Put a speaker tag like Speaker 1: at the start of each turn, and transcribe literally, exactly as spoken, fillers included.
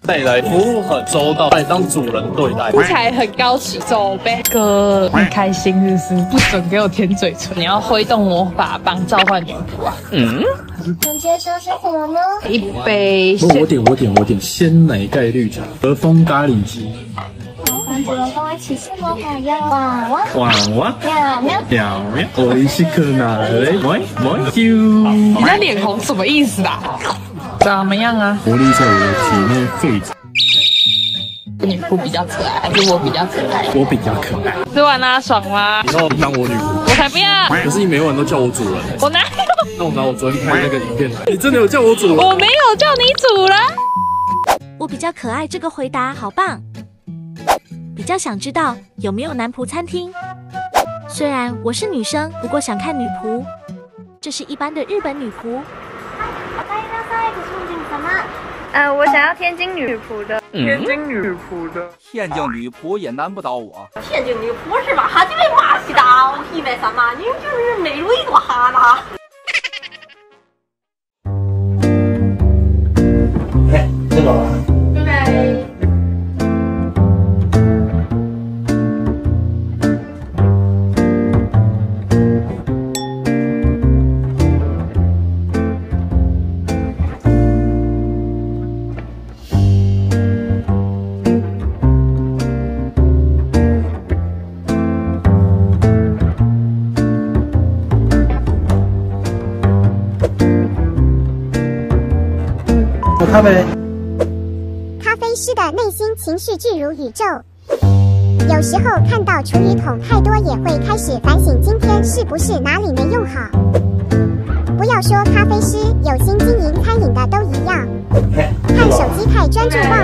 Speaker 1: 带来服务很周到，把你当主人对待，
Speaker 2: 听起来很高级。走呗，哥，你开心是不是？不准给我舔嘴唇！你要挥动魔法棒召唤女仆啊！嗯，
Speaker 3: 能接受是什么呢？
Speaker 2: 一杯。
Speaker 1: 我点我点我点鲜奶盖绿茶，和风咖喱鸡。
Speaker 3: 番茄的风味起司魔法哟！哇哇
Speaker 1: 哇哇！
Speaker 3: 喵喵
Speaker 1: 喵喵！我是可哪嘞？喂喂啾！
Speaker 2: 你那脸红什么意思啊？怎么样啊？
Speaker 1: 活力在我的体内沸腾。
Speaker 2: 女仆比较可爱，还是我比较可爱？
Speaker 1: 我比较可爱。
Speaker 2: 吃完啦，爽吗？
Speaker 1: 你让我当我女仆？
Speaker 2: 我才不要！
Speaker 1: 可是你每晚都叫我主人。
Speaker 2: 我哪有？
Speaker 1: 那我拿我昨天拍那个影片来。你真的有叫我主人？
Speaker 2: 我没有叫你主人。
Speaker 4: 我比较可爱，这个回答好棒。比较想知道有没有男仆餐厅？虽然我是女生，不过想看女仆。这是一般的日本女仆。
Speaker 5: 呃，我想要天津女仆的。
Speaker 1: 天津女仆的。
Speaker 6: 天津女仆也难不倒我。
Speaker 7: 天津女仆是吧？哈，这位马西达，我一百三嘛，你就是美如一朵哈呐。
Speaker 1: 哎，这个。
Speaker 7: 拜拜。
Speaker 1: 咖啡。
Speaker 3: 咖啡师的内心情绪巨如宇宙，有时候看到厨余桶太多，也会开始反省今天是不是哪里没用好。不要说咖啡师，有心经营餐饮的都一样。看手机太专注，忘